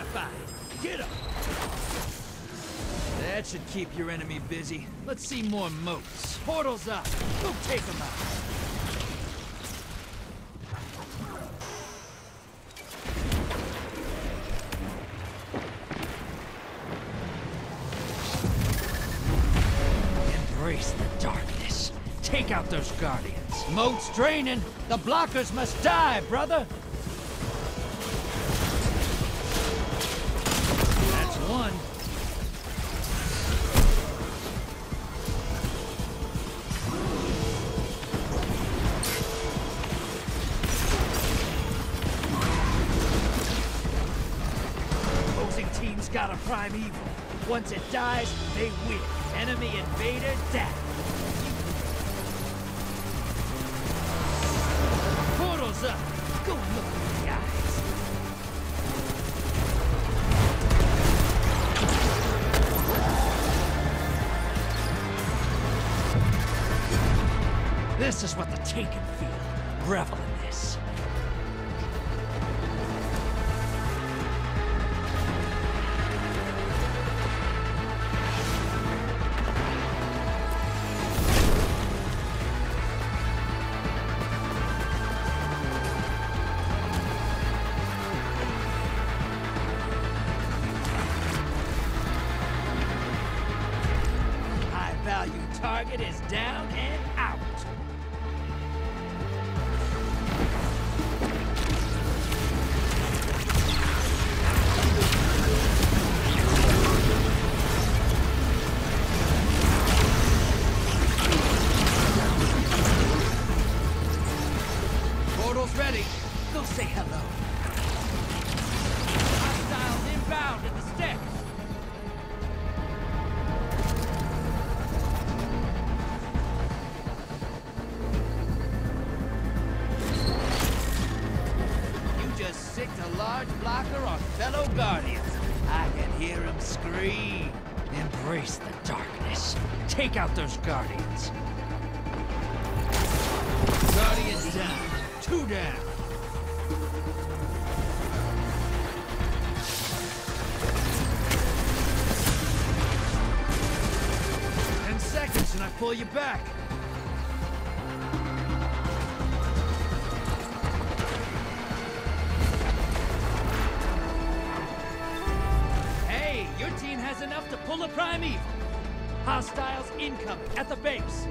fortified. Get 'em! That should keep your enemy busy. Let's see more moats. Portals up. Go take them out. Embrace the darkness. Take out those guardians. Moat's draining. The blockers must die, brother. That's one. Opposing team's got a primeval. Once it dies, they win. Enemy invader down. Portals up. Go look in the eyes. This is what the Taken feel. Revel in this. High-value target is down and out. Portal's ready. Go say hello. Hostiles inbound at the steps. Sicked a large blocker on fellow guardians. I can hear him scream. Embrace the darkness. Take out those guardians. Guardians down. 2 down. Ten seconds and I pull you back. Your team has enough to pull a primeval. Hostiles incoming at the base.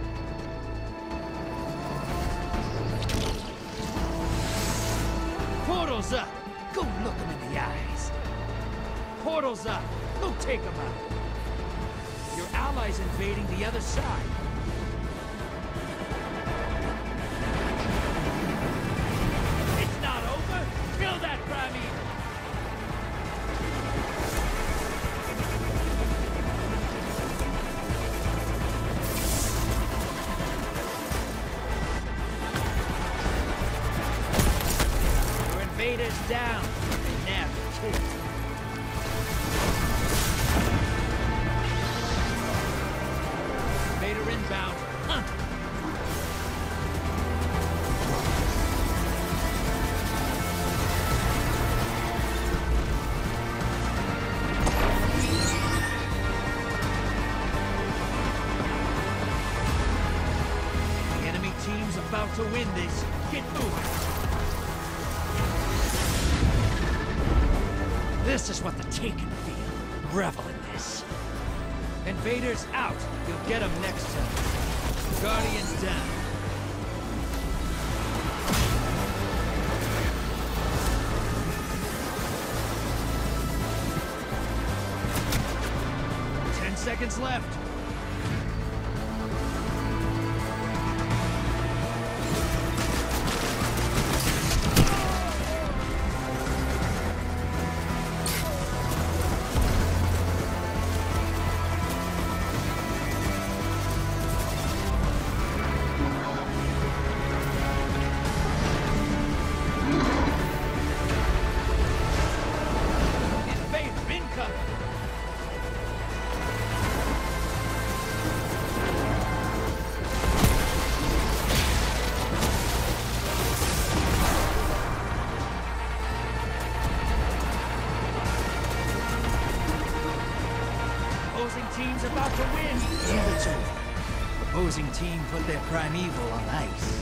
Portals up. Go look them in the eyes. Portals up. Go take them out. Your allies invading the other side. It's not over. Kill that primeval. Invaders down. Never killed. Invader inbound. Hunt. The enemy team's about to win this. Get moving. This is what the Taken feel. Revel in this. Invaders out. You'll get them next time. Guardians down. Seconds left. opposing team's about to win. And it's over. Opposing team put their primeval on ice.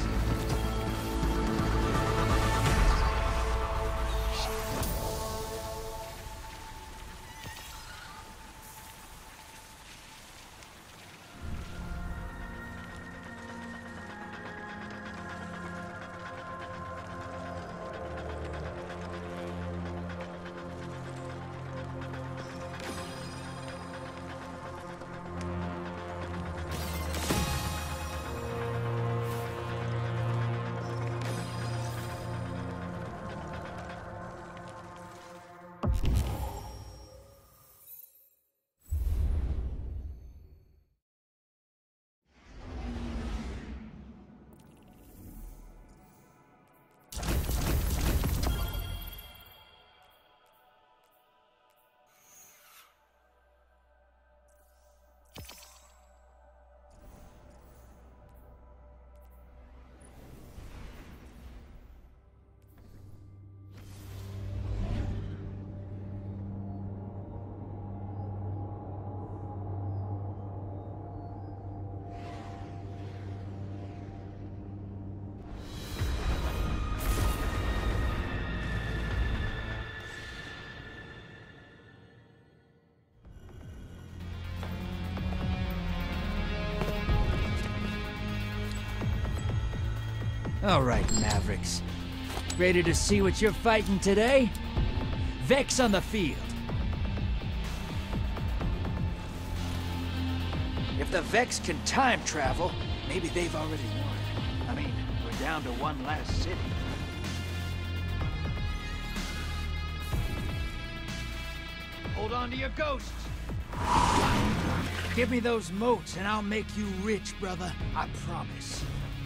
All right, Mavericks. Ready to see what you're fighting today? Vex on the field. If the Vex can time travel, maybe they've already won. I mean, we're down to one last city. Hold on to your ghosts. Give me those moats and I'll make you rich, brother. I promise.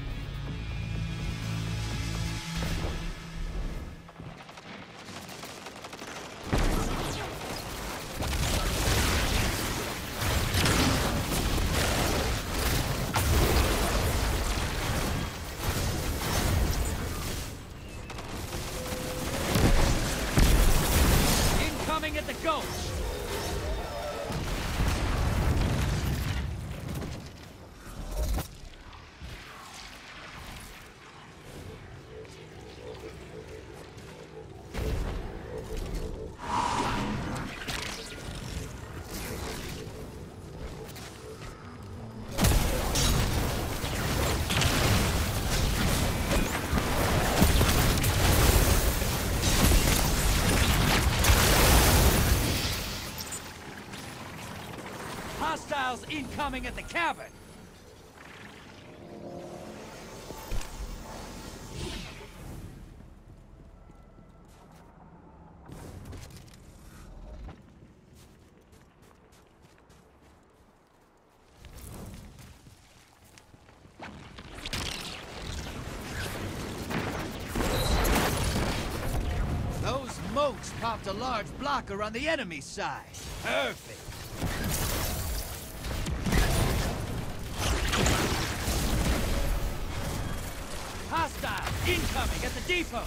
At the ghost. Hostiles incoming at the cavern! Those moats popped a large blocker on the enemy side. Perfect. Hostile incoming at the depot!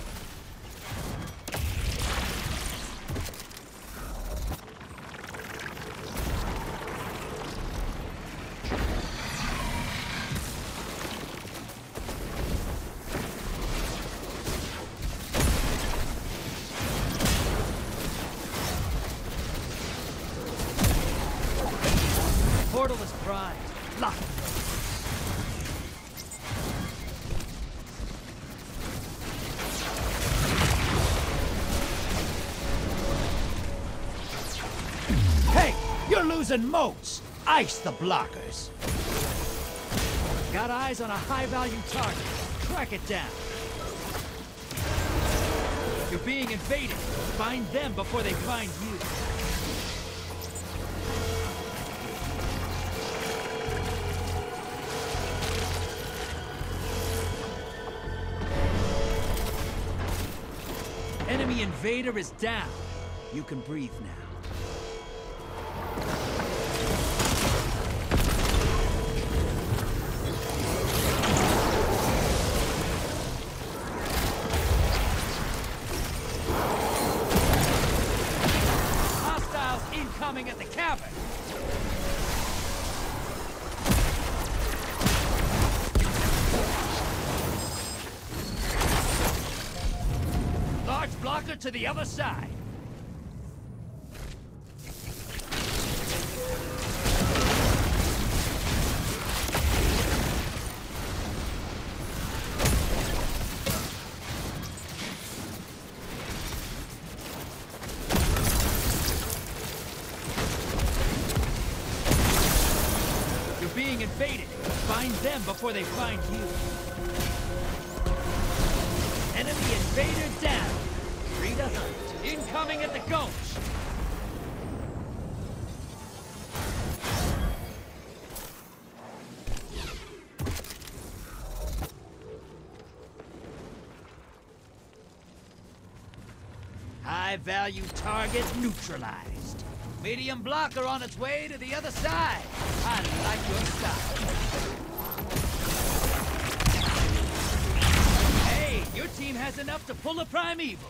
Portal is primed. Lock it. You're losing moats! Ice the blockers! Got eyes on a high-value target. Track it down. You're being invaded. Find them before they find you. Enemy invader is down. You can breathe now. Hostiles incoming at the cavern! blocker to the other side. You're being invaded. Find them before they find you. Enemy invader down. Free to hunt. Incoming at the gulch. High-value target neutralized. Medium blocker on its way to the other side. I like your style. Hey, your team has enough to pull a primeval.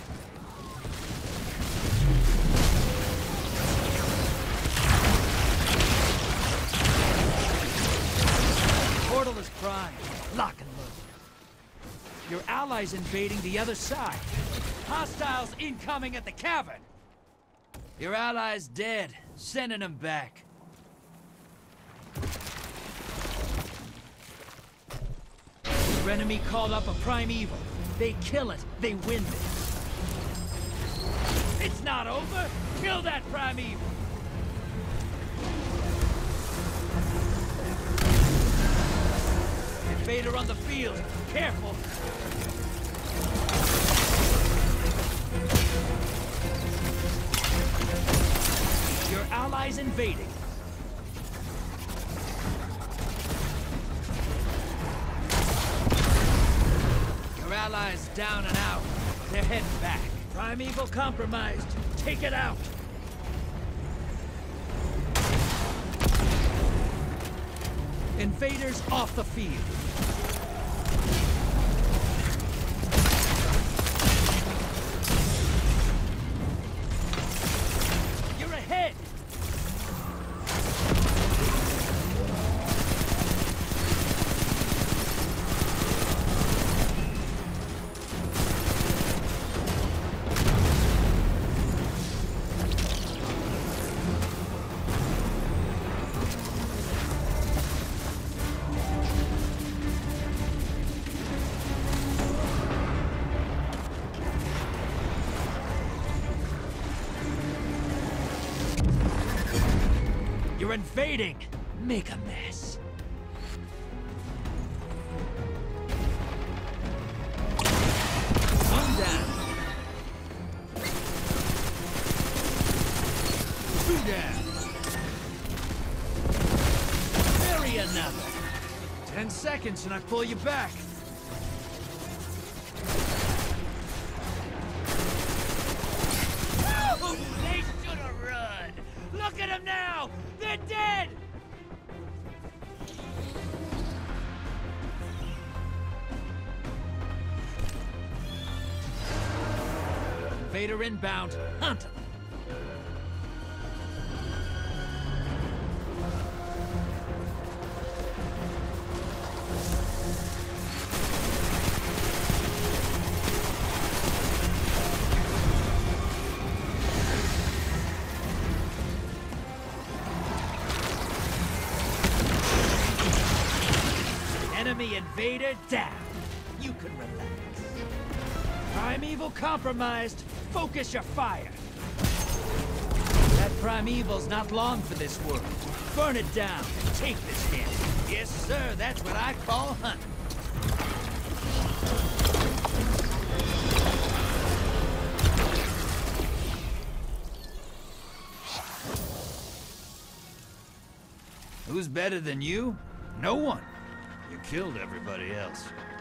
Portal is primed. Lock and load. Your allies invading the other side. Hostiles incoming at the cavern. Your ally's dead. Sending him back. Your enemy called up a primeval. They kill it. They win this. It's not over. Kill that primeval. Invader on the field. Careful. Your allies invading. Your allies down and out. They're heading back. Primeval compromised. Take it out. Invaders off the field. You're ahead. You're invading! Make a mess. One down. Two down. Bury another. 10 seconds and I pull you back. Oh, they should have run! Look at them now! They're dead! Vader inbound. Hunt him. Enemy invader down. You can relax. Primeval compromised. Focus your fire. That primeval's not long for this world. Burn it down and take this hit. Yes, sir. That's what I call hunting. Who's better than you? No one. You killed everybody else.